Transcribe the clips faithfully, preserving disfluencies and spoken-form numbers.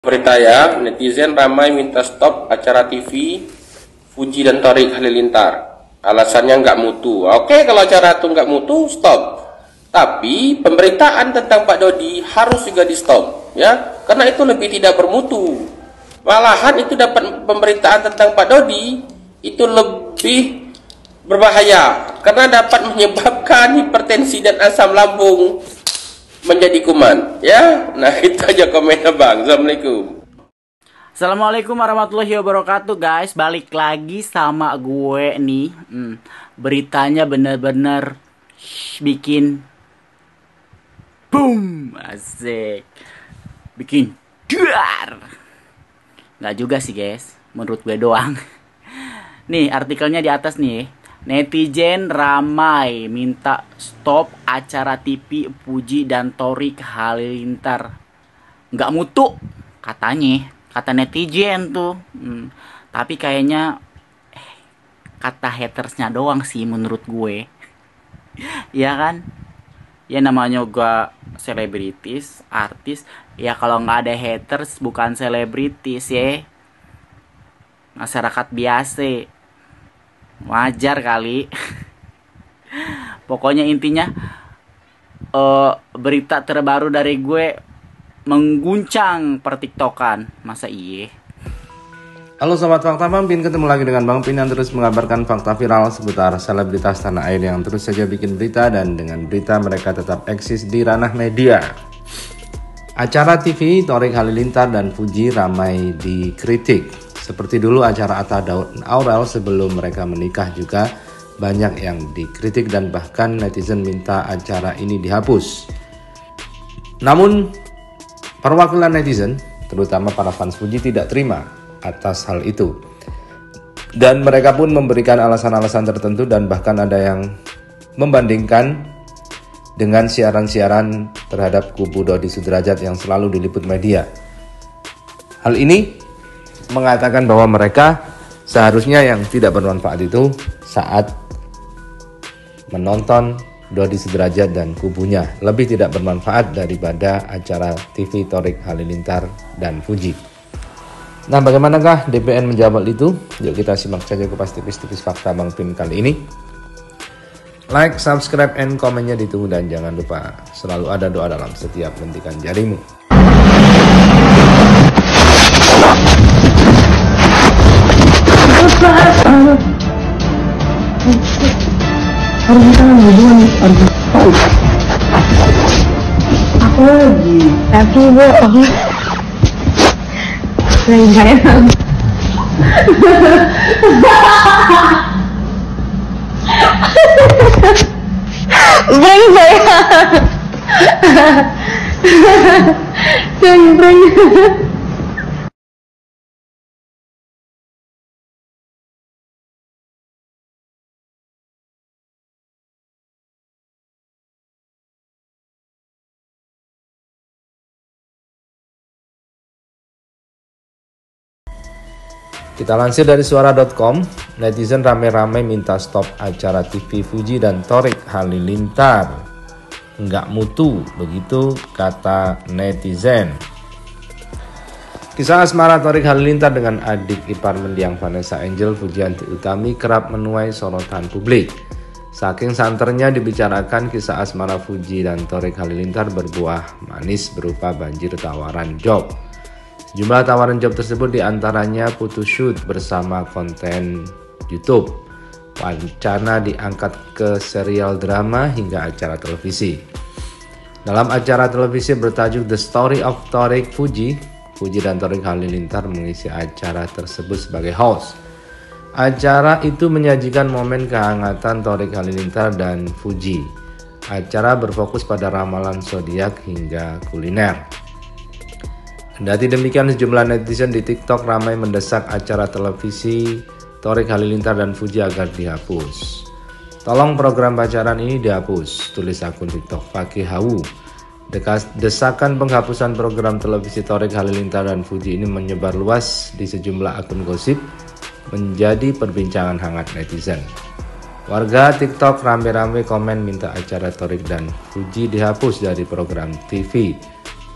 Berita ya, netizen ramai minta stop acara T V Fuji dan Thorik Halilintar. Alasannya nggak mutu. Oke, kalau acara itu nggak mutu, stop. Tapi pemberitaan tentang Pak Dodi harus juga di stop, ya, karena itu lebih tidak bermutu. Malahan itu dapat pemberitaan tentang Pak Dodi itu lebih berbahaya karena dapat menyebabkan hipertensi dan asam lambung menjadi kuman, ya. Nah, itu aja komennya Bang. Assalamualaikum. Assalamualaikum warahmatullahi wabarakatuh, guys. Balik lagi sama gue nih. hmm, Beritanya bener-bener bikin boom, asik, bikin duar. Nggak juga sih, guys, menurut gue doang. Nih artikelnya di atas nih. Netizen ramai minta stop acara T V Fuji dan Thorik Halilintar. Nggak mutu katanya, kata netizen tuh. hmm. Tapi kayaknya eh, kata hatersnya doang sih menurut gue. Ya kan? Ya namanya juga selebritis, artis. Ya kalau nggak ada haters bukan selebritis ya, masyarakat biasa. Wajar kali. Pokoknya intinya uh, berita terbaru dari gue mengguncang pertiktokan. Masa iye? Halo Sobat Fakta Bang Pin, ketemu lagi dengan Bang Pin yang terus mengabarkan fakta viral seputar selebritas tanah air yang terus saja bikin berita, dan dengan berita mereka tetap eksis di ranah media. Acara T V Thorik Halilintar dan Fuji ramai dikritik. Seperti dulu acara Atta dan Aurel sebelum mereka menikah juga banyak yang dikritik dan bahkan netizen minta acara ini dihapus. Namun perwakilan netizen, terutama para fans Fuji, tidak terima atas hal itu. Dan mereka pun memberikan alasan-alasan tertentu dan bahkan ada yang membandingkan dengan siaran-siaran terhadap kubu Dodi Sudrajat yang selalu diliput media. Hal ini mengatakan bahwa mereka seharusnya yang tidak bermanfaat itu saat menonton Dodi Sudrajat dan kubunya, lebih tidak bermanfaat daripada acara T V Thorik Halilintar dan Fuji. Nah, bagaimanakah D P N menjawab itu? Yuk kita simak saja kupas tipis-tipis fakta Bang Pin kali ini. Like, subscribe, and komennya ditunggu, dan jangan lupa selalu ada doa dalam setiap hentikan jarimu. Harus kita hubungan harus tahu. Aku lagi tapi gue aku lagi sayang. Breng sayang. Breng breng. Kita lansir dari suara dot com, netizen rame-rame minta stop acara T V Fuji dan Thorik Halilintar. Nggak mutu, begitu kata netizen. Kisah asmara Thorik Halilintar dengan adik ipar mendiang Vanessa Angel, Fujianti Utami, kerap menuai sorotan publik. Saking santernya dibicarakan, kisah asmara Fuji dan Thorik Halilintar berbuah manis berupa banjir tawaran job. Jumlah tawaran job tersebut diantaranya photoshoot bersama konten YouTube, wacana diangkat ke serial drama hingga acara televisi. Dalam acara televisi bertajuk The Story of Thorik Fuji, Fuji dan Thorik Halilintar mengisi acara tersebut sebagai host. Acara itu menyajikan momen kehangatan Thorik Halilintar dan Fuji. Acara berfokus pada ramalan zodiak hingga kuliner. Kendati demikian, sejumlah netizen di TikTok ramai mendesak acara televisi Thorik Halilintar dan Fuji agar dihapus. Tolong program pacaran ini dihapus, tulis akun TikTok Fakih Hawu. Desakan penghapusan program televisi Thorik Halilintar dan Fuji ini menyebar luas di sejumlah akun gosip, menjadi perbincangan hangat netizen. Warga TikTok rame-rame komen minta acara Thorik dan Fuji dihapus dari program T V.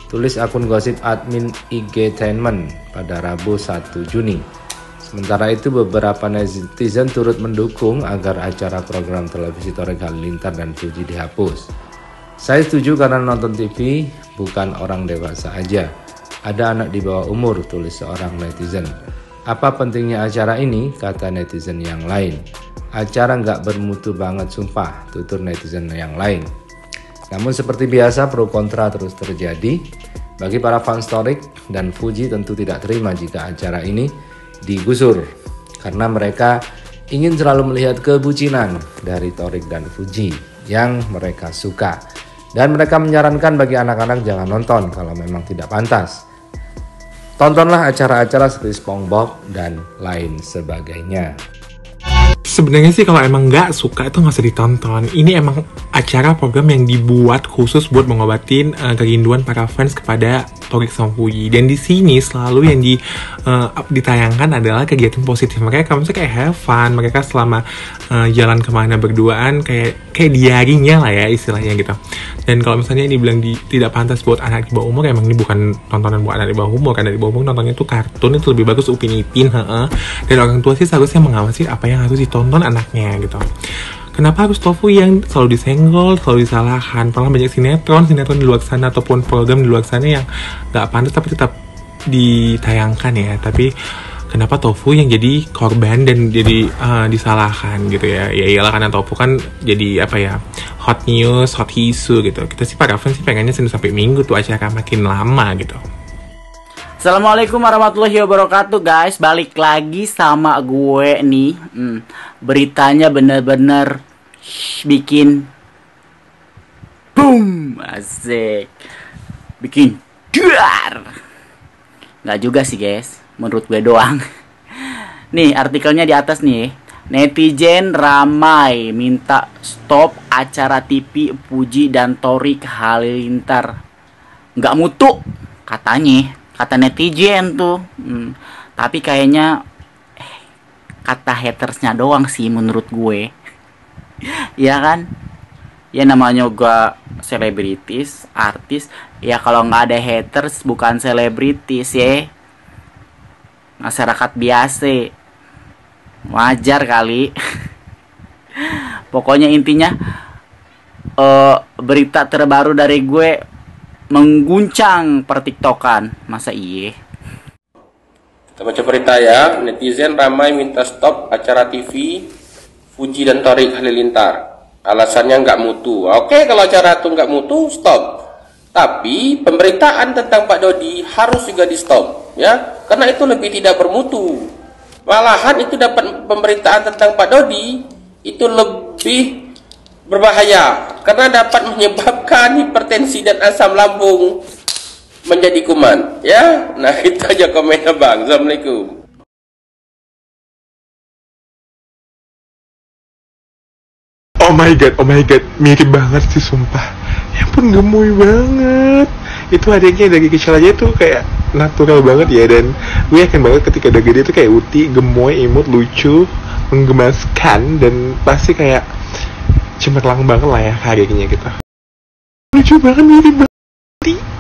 tulis akun gosip admin I G Tainment pada Rabu satu Juni. Sementara itu beberapa netizen turut mendukung agar acara program televisi Torik Halilintar dan Fuji dihapus. Saya setuju karena nonton T V bukan orang dewasa aja. Ada anak di bawah umur, tulis seorang netizen. Apa pentingnya acara ini? Kata netizen yang lain. Acara nggak bermutu banget sumpah, tutur netizen yang lain. Namun seperti biasa pro kontra terus terjadi. Bagi para fans Torik dan Fuji tentu tidak terima jika acara ini digusur. Karena mereka ingin selalu melihat kebucinan dari Torik dan Fuji yang mereka suka. Dan mereka menyarankan bagi anak-anak jangan nonton kalau memang tidak pantas. Tontonlah acara-acara seperti SpongeBob dan lain sebagainya. Sebenarnya sih kalau emang nggak suka itu nggak usah ditonton. Ini emang acara program yang dibuat khusus buat mengobatin uh, kerinduan para fans kepada Torik sama Fuji. Dan di sini selalu yang di uh, ditayangkan adalah kegiatan positif mereka. Maksudnya kayak have fun, mereka selama uh, jalan kemana berduaan kayak kayak diarinya lah ya istilahnya gitu. Dan kalau misalnya ini bilang di, tidak pantas buat anak di bawah umur, emang ini bukan tontonan buat anak di bawah umur. Karena di bawah umur nontonnya itu kartun, itu lebih bagus Upin Ipin, heeh. Dan orang tua sih seharusnya mengawasi apa yang harus ditonton anaknya gitu. Kenapa harus Tofu yang selalu disenggol, selalu disalahkan? Pernah banyak sinetron, sinetron di luar sana ataupun program di luar sana yang gak pantas tapi tetap ditayangkan ya. Tapi kenapa Tofu yang jadi korban dan jadi uh, disalahkan gitu ya? Ya iyalah karena Tofu kan jadi apa ya, hot news, hot isu gitu. Kita sih para fans sih pengennya Senin sampai Minggu tuh acara makin lama gitu. Assalamualaikum warahmatullahi wabarakatuh guys. Balik lagi sama gue nih. hmm, Beritanya bener-bener bikin boom, asik, bikin duar. Nggak juga sih guys, menurut gue doang. Nih artikelnya di atas nih. Netizen ramai minta stop acara T V Fuji dan Torik Halilintar. Nggak mutu katanya. Kata netizen tuh, hmm, tapi kayaknya eh, kata hatersnya doang sih menurut gue. Ya kan? Ya namanya juga selebritis, artis. Ya kalau nggak ada haters bukan selebritis ya. Masyarakat biasa. Wajar kali. Pokoknya intinya uh, berita terbaru dari gue mengguncang pertiktokan. Masa iye? Kita baca berita ya. Netizen ramai minta stop acara T V Fuji dan Torik Halilintar. Alasannya nggak mutu. Oke, kalau acara itu nggak mutu, stop. Tapi pemberitaan tentang Pak Dodi harus juga di stop, ya, karena itu lebih tidak bermutu. Malahan itu dapat pemberitaan tentang Pak Dodi itu lebih berbahaya karena dapat menyebabkan hipertensi dan asam lambung menjadi kuman, ya. Nah itu aja komennya bang. Assalamualaikum. Oh my god, oh my god, mirip banget sih sumpah. Ya pun gemoy banget. Itu adiknya dari kecil aja tuh kayak natural banget ya. Dan gue yakin banget ketika udah gede tuh kayak Uti, gemoy, imut, lucu, menggemaskan. Dan pasti kayak cemerlang banget lah ya karyanya gitu. Lucu banget, mirip banget.